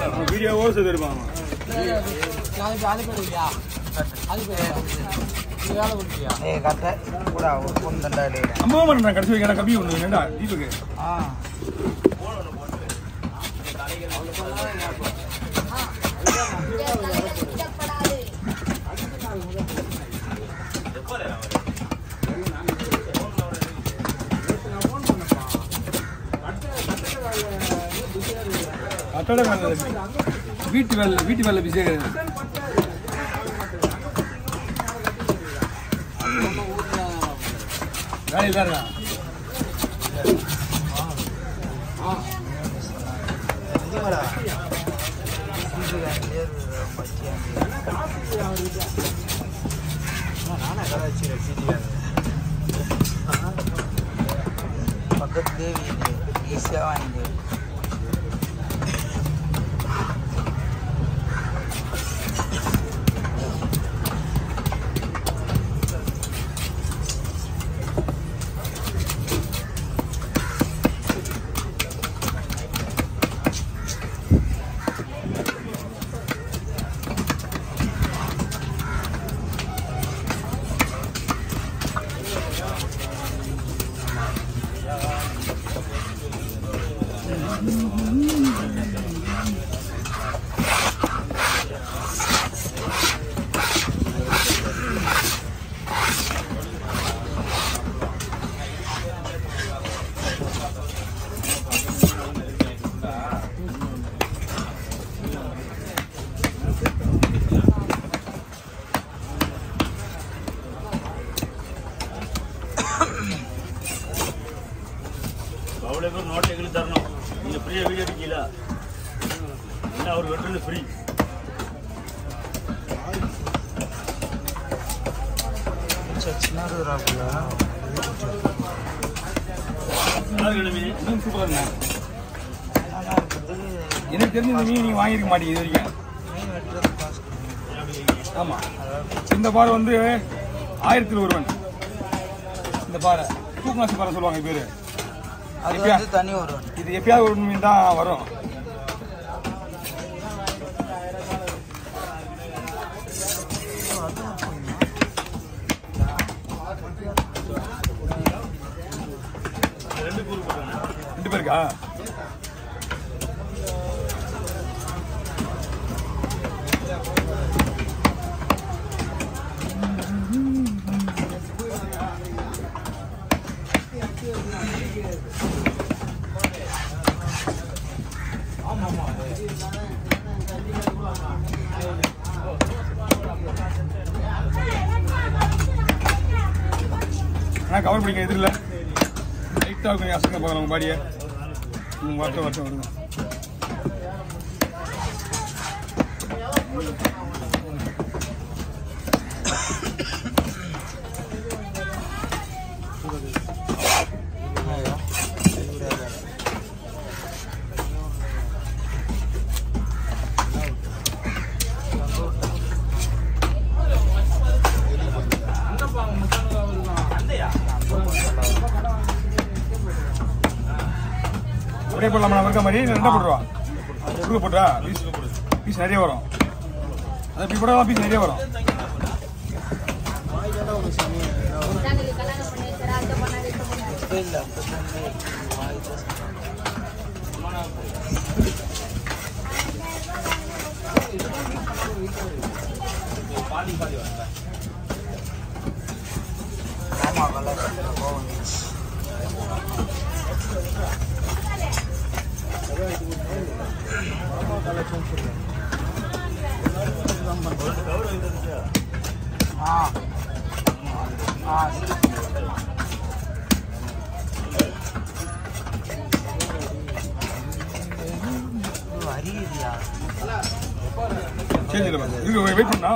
Video ஓசை தருவாங்க அம்மா பண்ணுறேன் கடைசி வைக்க கம்மி ஒன்று வேண்டா தீபுக்கு கட்டட வேலை வீட்டு வேலை பிஸியாக வேலையில் தான் இருக்கா பக்கத்துலேயே வீடு ஈஸியாக வாங்கிட்டு நோட் எங்களுக்கு தரணும். நீங்க ஃப்ரீயா வீடியோ எடுக்கீங்களா? இல்ல அவர் வெட்டுறது ஃப்ரீ. எனக்கு தெரிஞ்ச இந்த மீன் நீங்க வாங்கிருக்க மாட்டீங்க இது வரைக்கும். ஆமா, இந்த பாறை வந்து 1000 ஒருவன். இந்த பாறை தூக்குநாசி பாறை சொல்லுவாங்க பேரு. அது தனி வரும். இது எப்பயாவது ஒரு மீன் தான் வரும். ரெண்டு பேருக்கா? ஆனால் கவர் பிடிக்க எதிரில் லைட்டாக கொஞ்சம் அசங்க பார்க்கலாம் உங்கள் பாடியை. வருஷம் வருங்க. அப்படியே போடலாமா? இருக்க மாதிரி 2 போட்டுருவா. கொடுக்க போட்டா பீஸ் நிறைய வரும். அது இப்படி போட்டால் பீஸ் நிறைய வரும். வெயிட் பண்ணா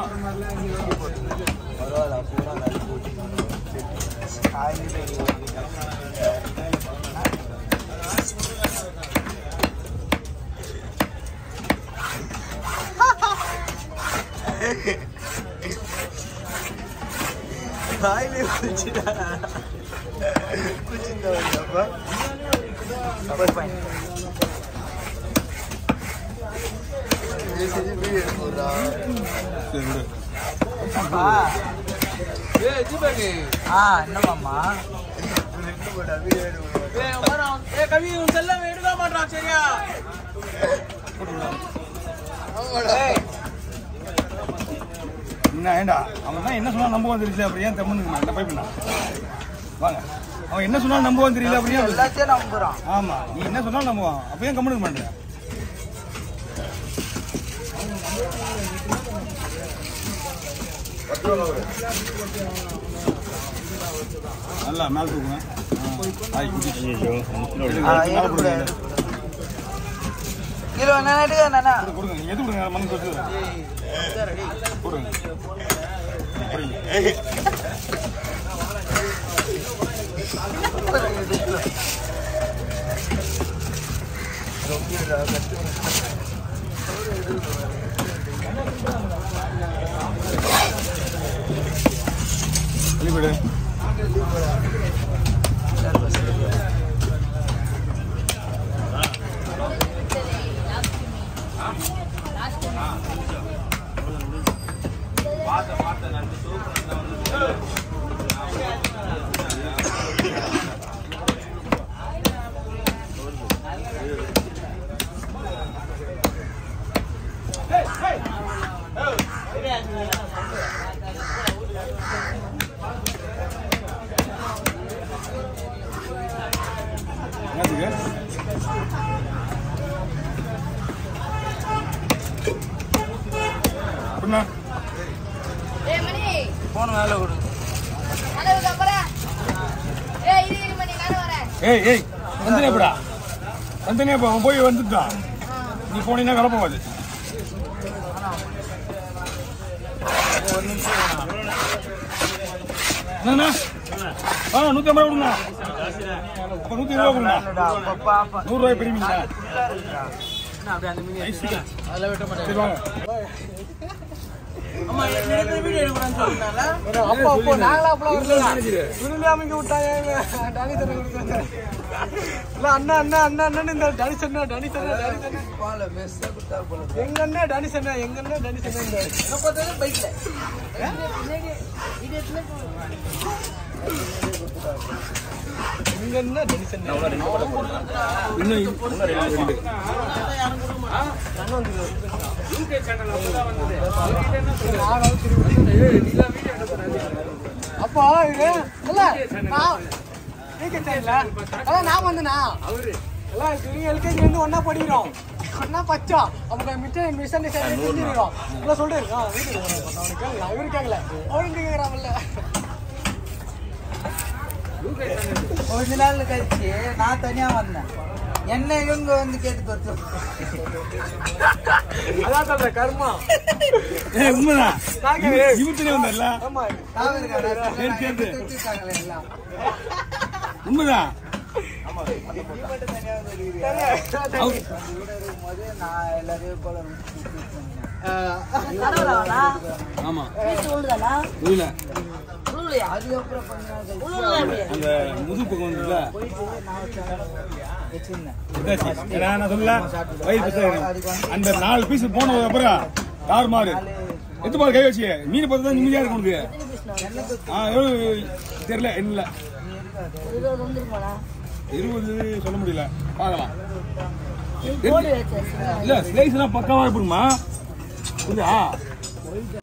சரி விடு. என்னமாம்மா என்ன ஏண்டா அவன் தான் என்ன சொன்னா நம்புவான் தெரியல அப்படி ஏன் தம்முன்னு என்ன பைப்பிண்ணா வாங்க அவன் என்ன சொன்னாலும் நம்புவான் தெரியல அப்படியே எல்லாத்தையும் நம்புறான். ஆமா நீ என்ன சொன்னாலும் நம்புவான் அப்ப ஏன் கம்முனுக்க மாட்டேன் நல்லா மேல தூக்குங்க கிலோ என்ன எடுக்க கொடுங்க எது கொடுங்க மனசு வச்சு கொடுங்க வெளிப்படு போன வேலை கொடு. ஏய் ஏய் வந்தனேப்படா வந்தனேப்பா அவன் போய் வந்துட்டான் நீ போனீங்கன்னா வேலை போகாது என்னண்ணா 150 ரூபா கொடுங்க அப்போ 120 ரூபா கொடுங்க 100 ரூபாய் பெரியமீங்களா சரி வாங்க அப்போ இது இல்ல நான் வந்தனா எல்கேஜி வந்து ஒன்னா படிக்கிறோம் ஒன்னா பச்சோம் அவங்க மிஷன் செஞ்சிருக்கோம் இல்லை சொல்லிட்டு அவரு கேட்கல அவரு கேட்கறாங்கல்ல கொஞ்ச நாள் கழிச்சு நான் தனியா வந்தேன் என்ன இவங்க வந்து கேட்டு கொடுத்து அதான் சொல்றேன் கர்மா உண்மைதான் இவத்தனே வந்தார்ல உண்மைதான் நான் எல்லாரையும் போல ஆமா அந்த முது பக்கம் வந்துல நான் சொல்ல அந்த 4 பீஸ் போனதுக்கு அப்புறம் யார் மாறு எத்து பாரு கை வச்சு மீன் பார்த்து தான் நிம்மதியா இருக்கும் தெரியல என்ன 20 சொல்ல முடியல பார்க்கலாம் இல்ல ஸ்லைஸ் எல்லாம் பக்காவா இருக்குமா புரியுதா